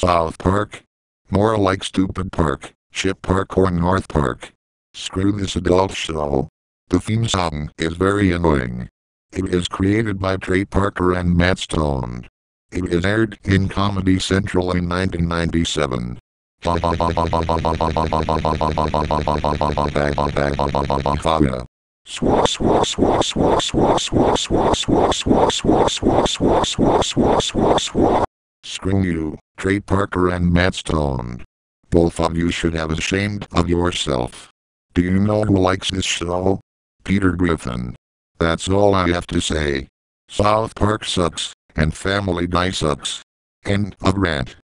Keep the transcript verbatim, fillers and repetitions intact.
South Park? More like Stupid Park, Ship Park or North Park. Screw this adult show. The theme song is very annoying. It is created by Trey Parker and Matt Stone. It is aired in Comedy Central in nineteen ninety-seven. Swa swa swa swa swa swa swa swa swa swa swa swa swa swa swa swa. Screw you, Trey Parker and Matt Stone. Both of you should have ashamed of yourself. Do you know who likes this show? Peter Griffin. That's all I have to say. South Park sucks, and Family Guy sucks. End of rant.